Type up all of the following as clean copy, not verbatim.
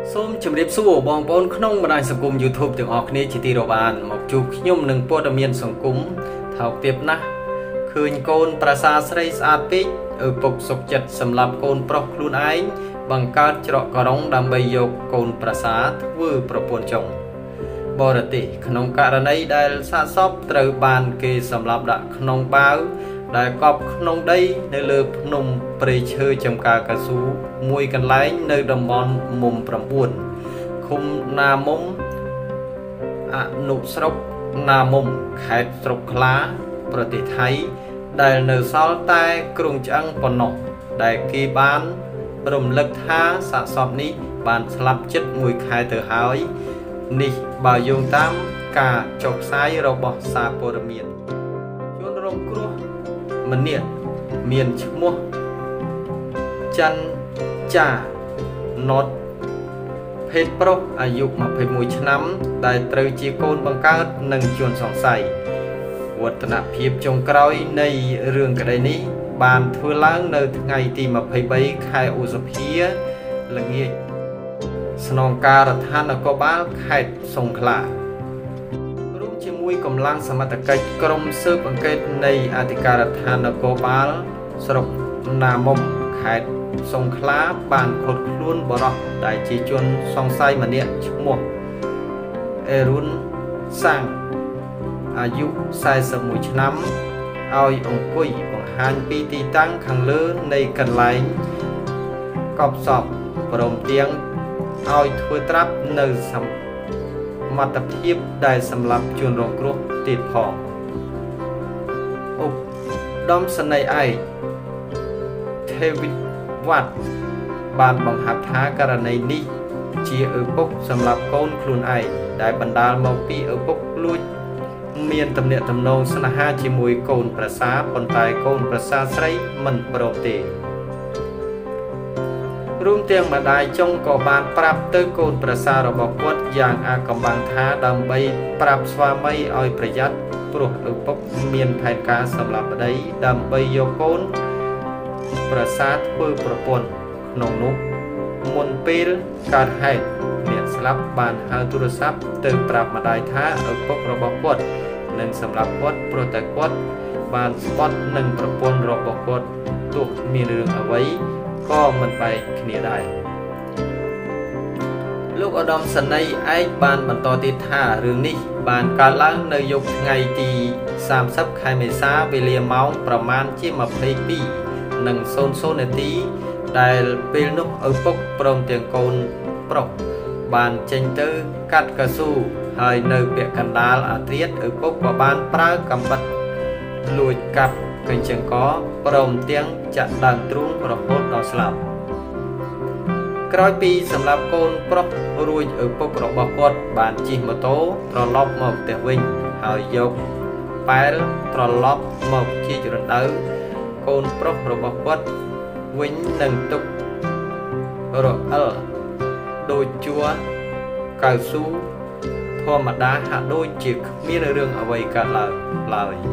សូមជម្រាបសួរបងប្អូនក្នុងបណ្ដាញសង្គម YouTube ទាំងអស់គ្នាជាទីរាប់អានមកជួបខ្ញុំនឹងព័ត៌មានសង្គមថោកទាបណាស់ឃើញកូនប្រសាស្រីស្អាតពេកឪពុកសុខចិត្តសម្លាប់កូនប្រុសខ្លួនឯងបង្កើតច្រកករុងដើម្បីយកកូនប្រសាធ្វើប្រពន្ធចុងបរទេសក្នុងករណីដែលសាកសពត្រូវបានគេសម្លាប់ដាក់ក្នុងបាវដែលកប់ក្នុងដីនៅលើភ្នំព្រៃឈើចំការកៅស៊ូមួយកន្លែងនៅតំបន់មុំ9ឃុំណាមុំអនុស្រុកណាមុំខេត្តស្រុកថ្លាប្រទេសថៃដែលនៅសល់តែគ្រងឆ្អឹងប៉ុណ្ណោះដែលគេបានរំលឹកថាសាកសពនេះបានស្លាប់ជិត1ខែទៅហើយនេះបើយោងតាមការចុះផ្សាយរបស់សារព័ត៌មានជនរងគ្រោះម្នាក់មានឈ្មោះច័ន្ទចាណតភេទប្រុសអាយុ21ឆ្នាំដែលត្រូវជាកូនបង្កើតនិងជនសង្ស័យវឌ្ឍនភាពចុងក្រោយនៃរឿងក្តីនេះបានធ្វើឡើងនៅថ្ងៃទី23ខែឧសភាល្ងាចស្នងការដ្ឋាននគរបាលខេត្តសង្ខេបរួមជាមួយកម្លាំងសមត្ថកិច្ចក្រុមស៊ើបអង្កេតនៃអធិការដ្ឋាននគរបាលស្រុកណាមុំខេត្តសង្ខេបបានឃាត់ខ្លួនបរិសុទ្ធដែលជាជនសង្ស័យម្នាក់ឈ្មោះអេរុនសាំងអាយុ41ឆ្នាំឲ្យអង្គុយបង្ហាញពីទីតាំងខាងលើនៃកន្លែងកប់សពព្រមទាំងឲ្យធ្វើត្រាប់នៅសមត្ថភាពដែលសម្រាប់ជនរងគ្រោះទៀតផងឧត្តមសេនីយ៍ឯកទេវិតវត្តបានបង្ហាត់ថាករណីនេះជាឪពុកសម្រាប់កូនខ្លួនឯងដែលបណ្ដាលមកពីឪពុកលួចមានទំនាក់ទំនងស្នេហាជាមួយកូនប្រសាប៉ុន្តែកូនប្រសាស្រីមិនព្រមទេរួមទាំងម្ដាយចុងក៏បានប្រាប់ទៅកូនប្រសារបស់គាត់យ៉ាងអាកំបាំងថាដើម្បីប្រាប់ស្វាមីឲ្យប្រយ័ត្នព្រោះឪពុកមានផែនការសម្លាប់ប្តីដើម្បីយកកូនប្រសាធ្វើប្រពន្ធក្នុងនោះមុនពេលកើតហេតុអ្នកស្លាប់បានហៅទូរស័ព្ទទៅប្រាប់ម្ដាយថាឪពុករបស់គាត់នឹងសម្លាប់គាត់ព្រោះតែគាត់បានស្បត់នឹងប្រពន្ធរបស់គាត់ទោះមានរឿងអ្វីក៏មិនបែកគ្នាដែរលោកឧត្តមសេនីយ៍ឯកបានបន្តទៀតថារឿងនេះបានកើតឡើងនៅយប់ថ្ងៃទី30ខែមេសាវេលាម៉ោងប្រមាណជា22:00នាទីដែលពេលនោះឪពុកព្រមទាំងកូនប្រុសបានចេញទៅកាត់កៅស៊ូហើយនៅពាក់កណ្ដាលអាធ្រាត្រឪពុកក៏បានប្រើកាំបិតលួចកាប់កញ្ចឹងកព្រមទាំងចាក់ដើមទ្រូងរហូតដល់ស្លាប់ក្រោយពីសម្លាប់កូនប្រុសរួចឪពុករបស់គាត់បានជិះម៉ូតូត្រឡប់មកផ្ទះវិញហើយយកប៉ែលត្រឡប់មកជារណ្ដៅកូនប្រុសរបស់គាត់វិញនឹងទុករអិលដូចជួកៅស៊ូធម្មតាហាក់ដូចជាគ្មានរឿងអ្វីកើតឡើងឡើយ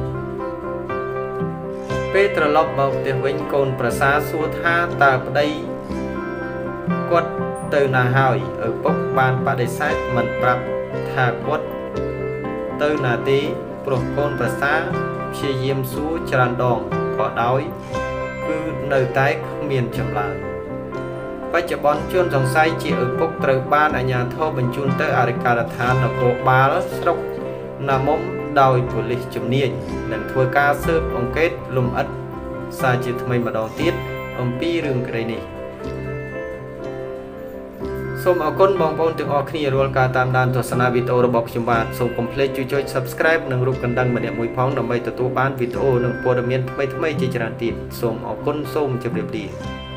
ពេលត្រឡប់មកផ្ទះវិញកូនប្រសាសួរថាតើប្តីគាត់ទៅណាហើយឪពុកបានបដិសេធមិនប្រាប់ថាគាត់ទៅណាទេព្រោះកូនប្រសាព្យាយាមសួរច្រើនដងក៏ដោយគឺនៅតែគ្មានចម្លើយបច្ចុប្បន្នជនសង្ស័យជាឪពុកត្រូវបានអាជ្ញាធរបញ្ជូនទៅអធិការដ្ឋាននគរបាលស្រុកណាមុំដោយប៉ូលីសជំនាញនឹងធ្វើការស៊ើបអង្កេតលម្អិតសារជាថ្មីម្ដងទៀតអំពីរឿងក្តីនេះសូមអរគុណបងប្អូនទាំងអស់គ្នារាល់ការតាមដានទស្សនាវីដេអូរបស់ខ្ញុំបាទសូមកុំភ្លេចជួយចុច Subscribe និងរូបកណ្ដឹងម្នាក់មួយផងដើម្បីទទួលបានវីដេអូនិងព័ត៌មានថ្មីៗជាច្រើនទៀតសូមអរគុណសូមជម្រាបលា